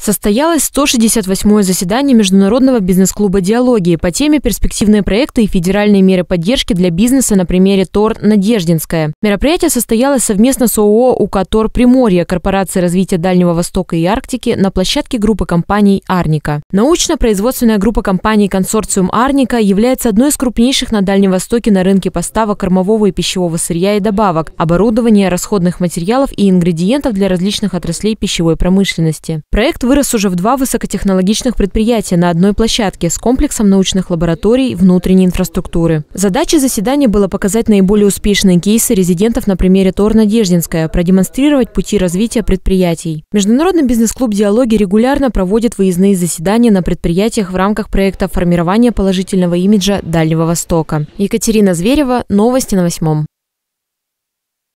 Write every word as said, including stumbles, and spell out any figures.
Состоялось сто шестьдесят восьмое заседание Международного бизнес-клуба «Диалоги» по теме «Перспективные проекты и федеральные меры поддержки для бизнеса» на примере ТОР «Надеждинская». Мероприятие состоялось совместно с ООО «УКТОР Приморье», Корпорацией развития Дальнего Востока и Арктики на площадке группы компаний «Арника». Научно-производственная группа компаний «Консорциум Арника» является одной из крупнейших на Дальнем Востоке на рынке поставок кормового и пищевого сырья и добавок, оборудования, расходных материалов и ингредиентов для различных отраслей пищевой промышленности. Проект вырос уже в два высокотехнологичных предприятия на одной площадке с комплексом научных лабораторий внутренней инфраструктуры. Задачей заседания было показать наиболее успешные кейсы резидентов на примере ТОР «Надеждинская», продемонстрировать пути развития предприятий. Международный бизнес-клуб «Диалоги» регулярно проводит выездные заседания на предприятиях в рамках проекта формирования положительного имиджа Дальнего Востока. Екатерина Зверева, новости на восьмом.